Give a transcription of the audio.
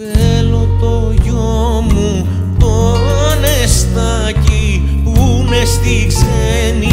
Θέλω το γιο μου τον Εστάκη που είναι στη ξένη